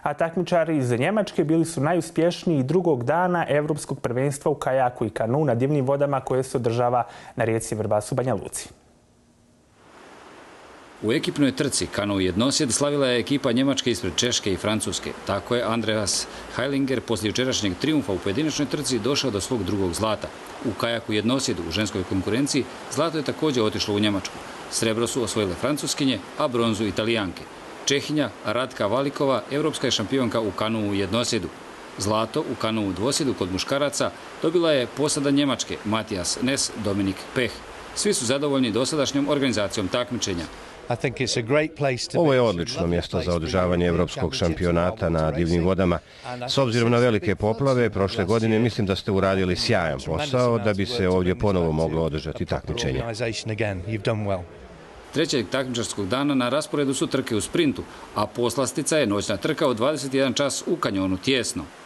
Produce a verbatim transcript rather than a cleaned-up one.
A takmičari iz Njemačke bili su najuspješniji drugog dana Evropskog prvenstva u kajaku i kanu na divnim vodama koje se održava na rijeci Vrbas u Banja Luci. U ekipnoj trci kanu jednosjed slavila je ekipa Njemačke ispred Češke i Francuske. Tako je Andreas Heilinger poslije jučerašnjeg trijumfa u pojedinačnoj trci došao do svog drugog zlata. U kajaku jednosjedu u ženskoj konkurenciji zlato je također otišlo u Njemačku. Srebro su osvojile Francuskinje, a bronzu Italijanke. Čehinja Radka Valikova evropska je šampionka u kanu u jednosjedu. Zlato u kanu u dvosjedu kod muškaraca dobila je posada Njemačke Matijas Nes, Dominik Peh. Svi su zadovoljni dosadašnjom organizacijom takmičenja. Ovo je odlično mjesto za održavanje evropskog šampionata na divnim vodama. S obzirom na velike poplave prošle godine mislim da ste uradili sjajan posao da bi se ovdje ponovo moglo održati takmičenje. Trećeg takmičarskog dana na rasporedu su trke u sprintu, a poslastica je noćna trka od dvadeset jedan čas u kanjonu Tijesno.